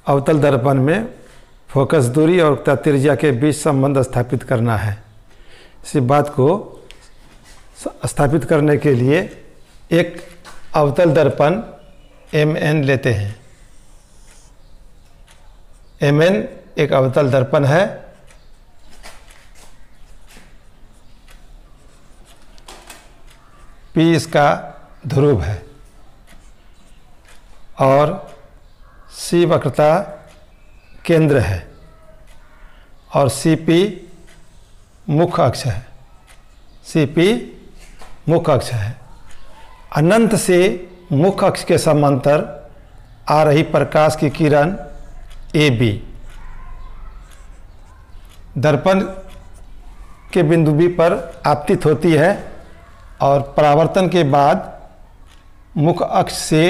अवतल दर्पण में फोकस दूरी और वक्रता त्रिज्या के बीच संबंध स्थापित करना है। इसी बात को स्थापित करने के लिए एक अवतल दर्पण MN लेते हैं। MN एक अवतल दर्पण है। P इसका ध्रुव है और C वक्रता केंद्र है और CP मुख्य अक्ष है। CP मुख्य अक्ष है। अनंत से मुख्य अक्ष के समांतर आ रही प्रकाश की किरण AB दर्पण के बिंदु B पर आपतित होती है और परावर्तन के बाद मुख्य अक्ष से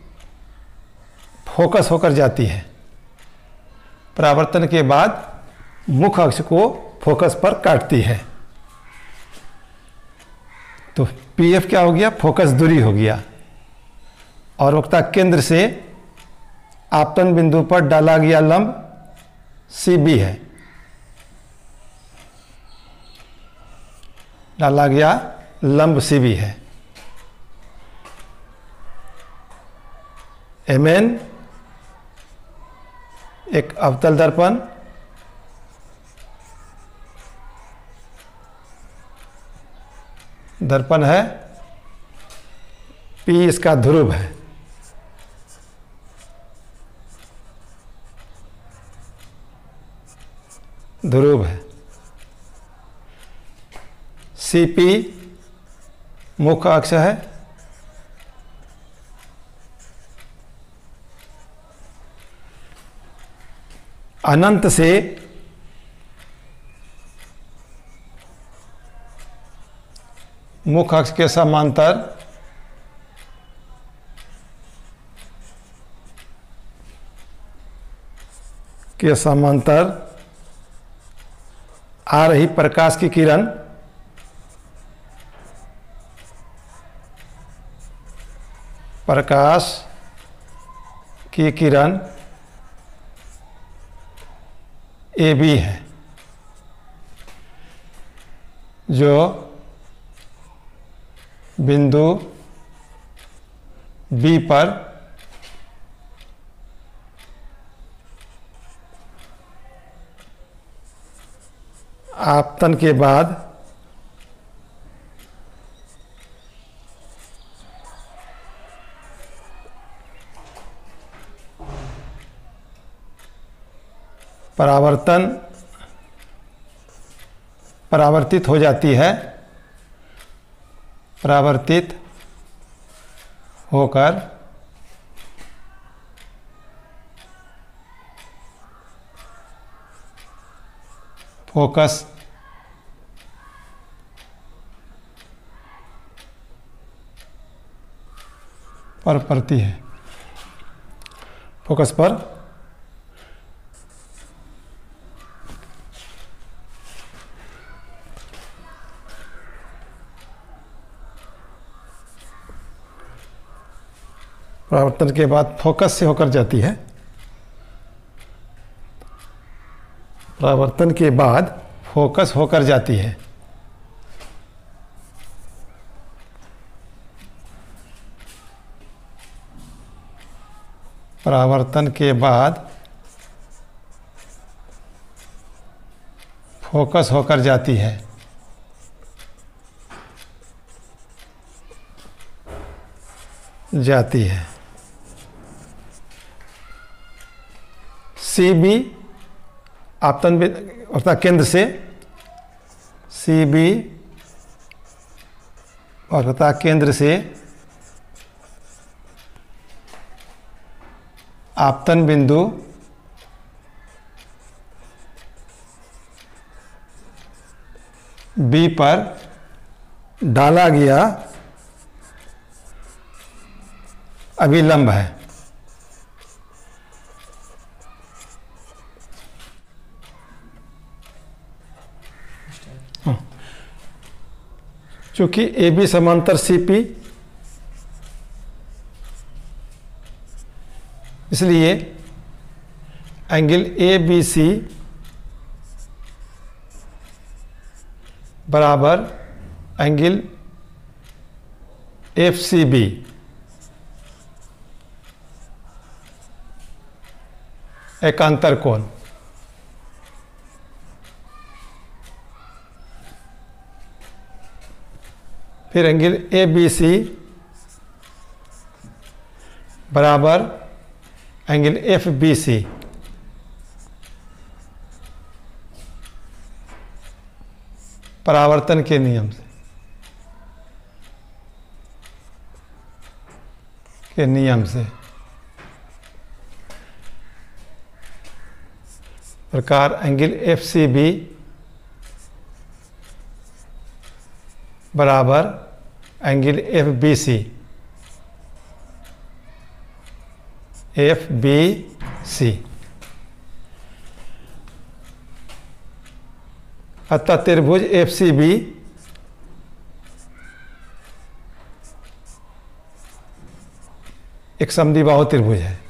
फोकस होकर जाती है। परावर्तन के बाद मुख्य अक्ष को फोकस पर काटती है। तो PF क्या हो गया? फोकस दूरी हो गया। और वक्रता केंद्र से आपतन बिंदु पर डाला गया लंब CB है। डाला गया लंब CB है। MN एक अवतल दर्पण है। P इसका ध्रुव है। CP मुख्य अक्ष है। अनंत से मुख्य अक्ष के समांतर आ रही प्रकाश की किरण AB है, जो बिंदु B पर आपतन के बाद परावर्तित हो जाती है। परावर्तित होकर फोकस पर पड़ती है। फोकस पर परावर्तन के बाद फोकस से होकर जाती है। परावर्तन के बाद फोकस होकर जाती है। परावर्तन के बाद फोकस होकर जाती है। CB आपतन वक्रता केंद्र से CB वक्रता केंद्र से आपतन बिंदु B पर डाला गया अभिलंब है। चूंकि AB समांतर CP, इसलिए एंगल ए बी सी बराबर एंगल एफ सी बी एकांतर कोण। फिर एंगल ए बी सी बराबर एंगल एफ बी सी परावर्तन के नियम से प्रकार एंगल एफ सी बी बराबर एंगल एफ बी सी अतः त्रिभुज एफ सी बी एक समद्विबाहु त्रिभुज है।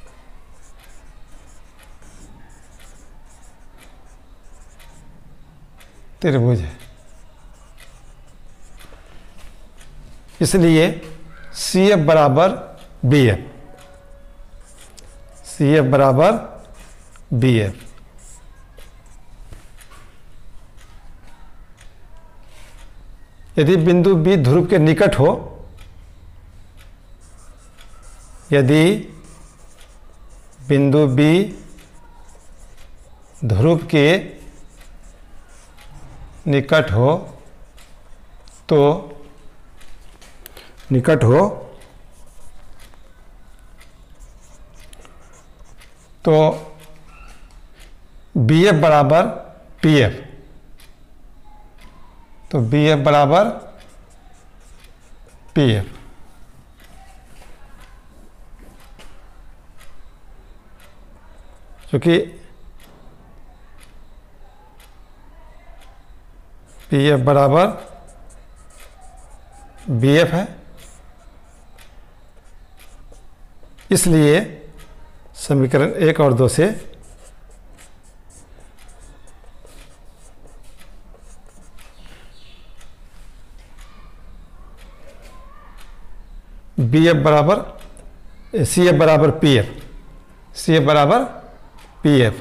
इसलिए सी एफ बराबर बी एफ। यदि बिंदु बी ध्रुव के निकट हो, यदि बिंदु बी ध्रुव के निकट हो तो बी एफ बराबर पी एफ। तो बी एफ बराबर पी एफ। क्योंकि पी एफ बराबर बी एफ है, इसलिए समीकरण 1 और 2 से बी एफ बराबर सी एफ बराबर पी एफ, सी एफ बराबर पी एफ।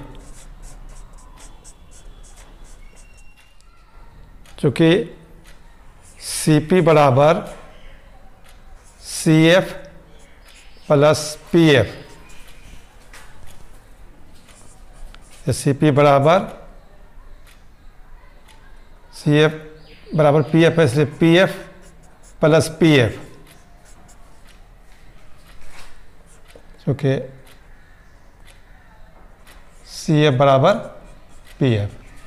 चूँकि सी पी बराबर C F plus P F, C P बराबर सी एफ बराबर पी एफ है, इसलिए P F plus P F. क्योंकि सी एफ बराबर पी एफ।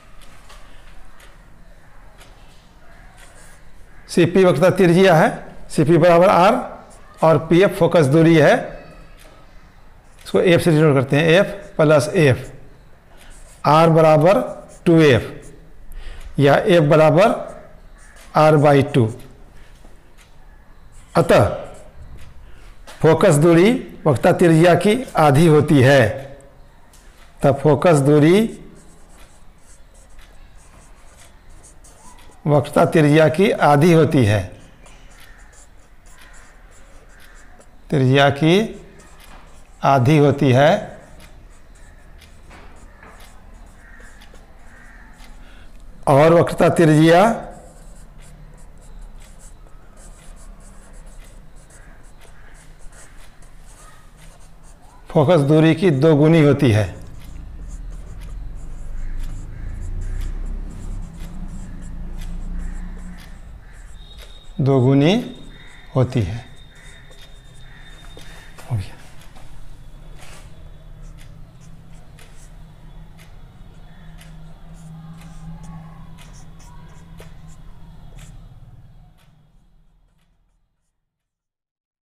सी पी वक्रता त्रिज्या है, सी पी बराबर आर, और पी एफ फोकस दूरी है। इसको एफ से डिनोट करते हैं, एफ प्लस एफ। आर बराबर 2f या एफ बराबर r/2। अतः फोकस दूरी वक्रता त्रिज्या की आधी होती है। तब फोकस दूरी वक्रता त्रिज्या की आधी होती है, त्रिज्या की आधी होती है। और वक्रता त्रिज्या फोकस दूरी की 2 गुनी होती है। होती है।